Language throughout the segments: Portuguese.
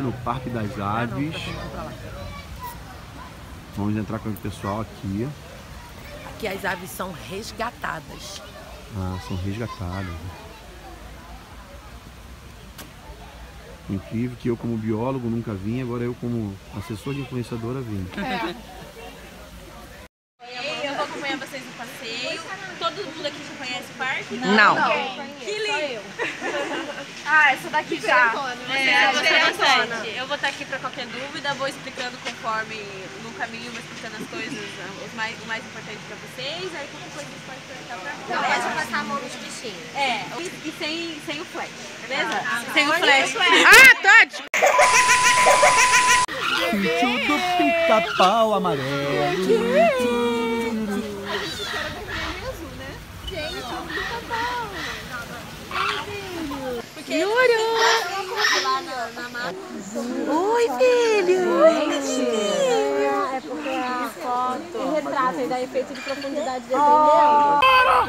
no Parque das Aves. Vamos entrar com o pessoal aqui. Aqui as aves são resgatadas. Ah, são resgatadas. Incrível que eu como biólogo nunca vim, agora eu como assessor de influenciadora vim. Eu vou acompanhar vocês no passeio. Todo mundo aqui já conhece o parque? Não. Que lindo! Ah, essa daqui já. Eu gostei bastante. Eu vou estar aqui para qualquer dúvida, vou explicando conforme no caminho, vou explicando as coisas, o mais importante para vocês. Aí qualquer coisa vocês podem perguntar para mim. Não pode passar a mão nos bichinhos. E sem o flash, beleza? Sem o flash. Ah, Todd! Sítio do Pica-Pau Amarelo. Oi, filho! É porque a foto retrata e dá efeito de profundidade, entendeu?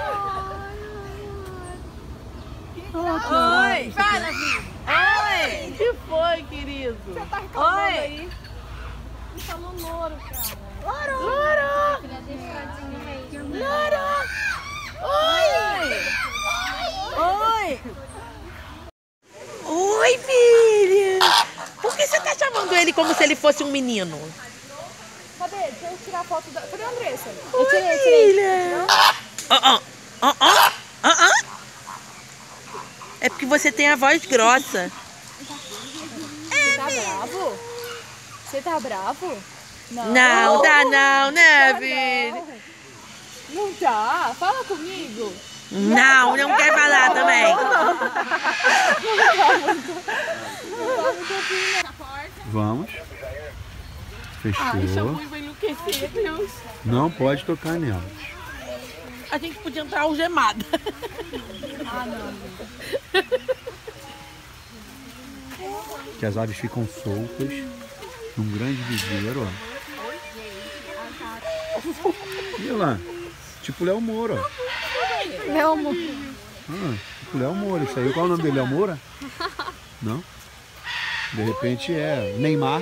Oi! Fala, filho! Oi! O que foi, querido? Você tá reclamando aí? Ele falou louro, cara. Louro! Ele é deixadinho mesmo. Louro! Oi! Oi! Oi, filho! Por que você tá chamando ele como se ele fosse um menino? Cadê? Deixa eu tirar a foto da... Cadê a Andressa? Oi, filha! É porque você tem a voz grossa. Você tá bravo? Você tá bravo? Não, tá não, né, filho? Não tá? Fala comigo. Não quer falar também. Vamos. Fechou. Vai enlouquecer, Deus. Não pode tocar nelas. A gente podia entrar algemada. Que as aves ficam soltas num grande viveiro, ó. E olha lá, tipo Léo Moura, ó. Léo Moura. Tipo Léo Moura. Isso aí, qual é o nome dele? Léo Moura? Não? De repente é Neymar.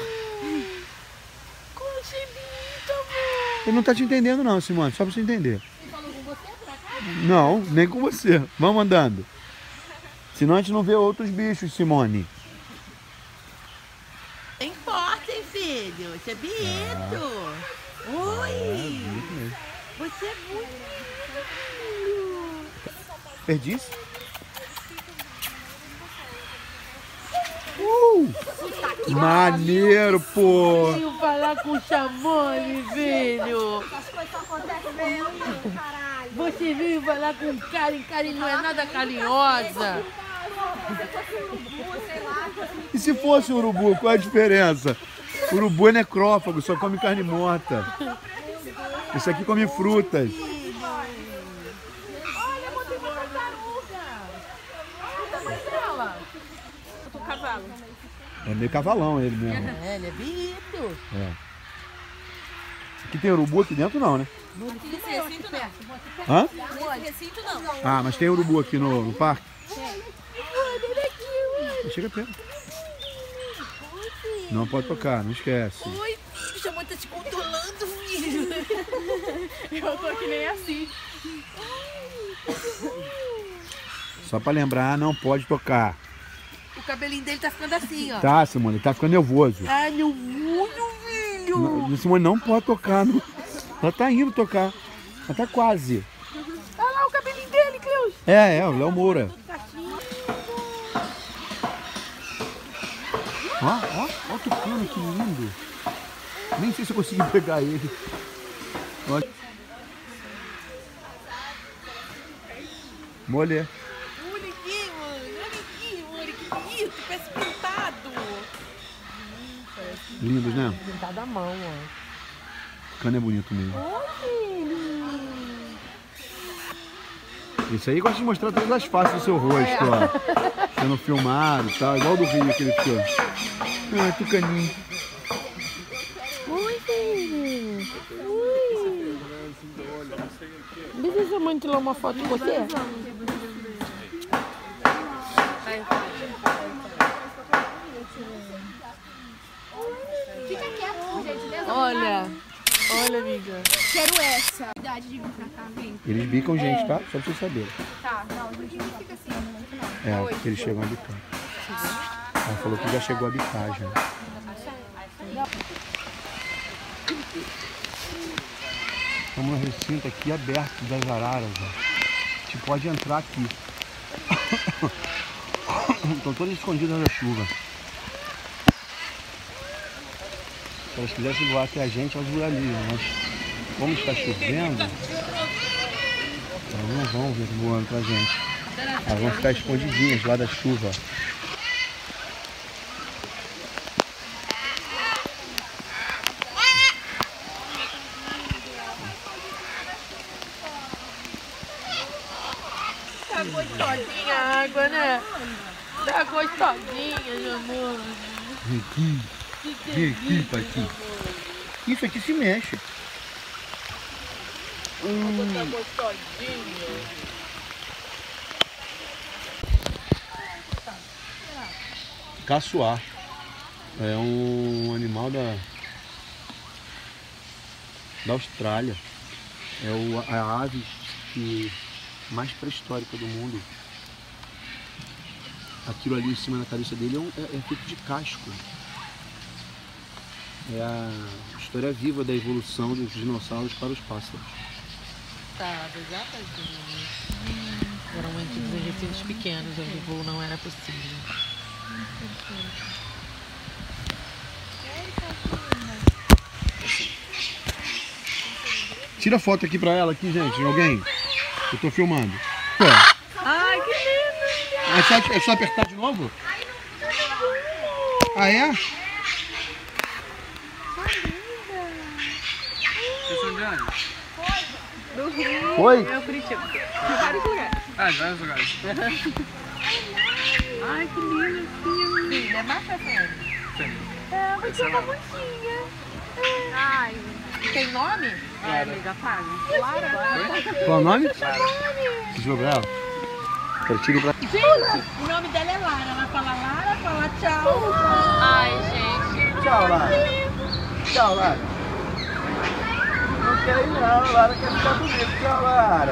Ele não tá te entendendo não, Simone, só pra você entender. Ele falou com você, por acaso? Não, nem com você. Vamos andando. Senão a gente não vê outros bichos, Simone. Tem porta, hein, filho? Você é bonito. Oi. Bonito mesmo. Você é bonito. Perdiz? Maneiro, pô! Veio falar com o Chamone, filho. As coisas só acontecem comigo, caralho. Você veio falar com o Karen não é nada carinhosa. Se fosse um urubu, sei lá. E se fosse um urubu, qual é a diferença? Urubu é necrófago, só come carne morta. Esse aqui come frutas. Olha, botei uma tartaruga. Olha o tamanho dela. O cavalo. É meio cavalão ele mesmo. É, ele é bonito. É. Aqui tem urubu aqui dentro não, né? Nesse recinto não. Hã? Nesse recinto não. Ah, mas tem urubu aqui no parque? Chega perto. Não pode tocar, não esquece. Oi, filho, o Chamone tá te controlando, filho. Eu tô que nem assim. Só pra lembrar, não pode tocar. O cabelinho dele tá ficando assim, ó. Tá, Simone, ele tá ficando nervoso. Ai, meu olho, filho. Simone não pode tocar. Não. Ela tá indo tocar. Ela tá quase. Olha lá o cabelinho dele, Cleus. É, o Léo Moura. Ó o tucano, que lindo. Nem sei se eu consegui pegar ele. Olha. Molhê. Olha aqui, mano, que bonito, parece pintado. Lindos, né? Pintado à mão, ó. O cano é bonito mesmo. Isso aí gosta de mostrar todas as faces do seu rosto, ó. Sendo filmado e tal, igual do Rio que ele ficou. Ah, tucaninho. Oi, filho. Oi. Deixa a mãe tirar uma foto com você. Olha, amiga. Quero essa. Idade de vir pra cá, vem. Eles bicam gente, tá? Só pra vocês saberem. Tá, não, a gente não fica assim, muito não. É, porque eles chegam a bicar. Ela falou que já chegou a bicar já. Estamos no recinto aqui aberto das araras, ó. A gente pode entrar aqui. Estão todas escondidas da chuva. Se elas quisessem voar até a gente, elas voariam, mas como está chovendo, elas não vão vir voando pra gente. Elas vão ficar escondidinhas lá da chuva. Tá gostosinha a água, né? Tá gostosinha, meu amor. Vem aqui, Patinho. Isso aqui se mexe. Tá gostosinha. Caçoar. É um animal da Austrália. É a ave mais pré-histórica do mundo. Aquilo ali em cima da cabeça dele é feito de casco. É a história viva da evolução dos dinossauros para os pássaros. Tá, exatamente. Eram antigos em recintos pequenos, onde o voo não era possível. Tira foto aqui pra ela, aqui, gente, alguém. Eu tô filmando. Ai, que lindo! É só apertar de novo? Ah, é? Vocês são de onde? Do Rio. Foi? É o Curitiba. De vários lugares. Ah, de vários lugares. Ai, que lindo, filho. Filha, é massa, sério. É, vai ser uma mocinha. Ai, tem nome? É, amiga, paga. Lara. Qual é o nome? Deixa eu ver ela. Quero tirar pra... Gente, o nome dela é Lara. Ela fala tchau. Ai, gente. Tchau, Lara. Tchau, Lara. Não quero ir não, Lara quer ficar comigo. Tchau, Lara.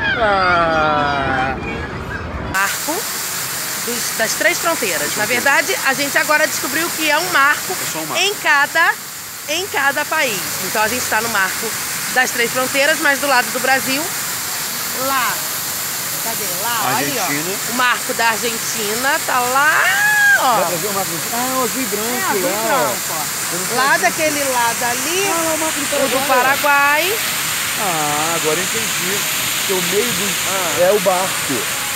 Marco das Três Fronteiras. Na verdade, a gente agora descobriu que é um marco, em cada país. Então a gente está no marco das Três Fronteiras, mas do lado do Brasil, lá. Cadê? Lá, olha ali, ó. O marco da Argentina tá lá, ó. Dá pra ver o marco? Ah, o azul e branco Azul e lá, ó. branco, ó. Lá daquele lado ali, o do Paraguai. Ah, agora entendi. Que o meio do... é o barco.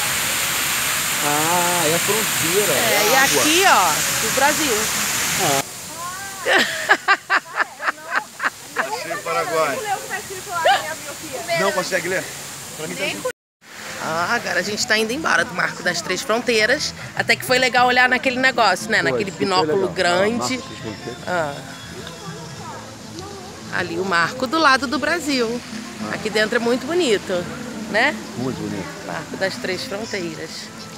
Ah, é a fronteira. É, e água. aqui, ó, do Brasil. Achei o Paraguai. Não consegue ler? Pra mim tá assim. Ah, agora a gente tá indo embora do Marco das Três Fronteiras. Até que foi legal olhar naquele negócio, né? Naquele binóculo grande. Ali o marco do lado do Brasil. Aqui dentro é muito bonito, né? Muito bonito. Marco das Três Fronteiras.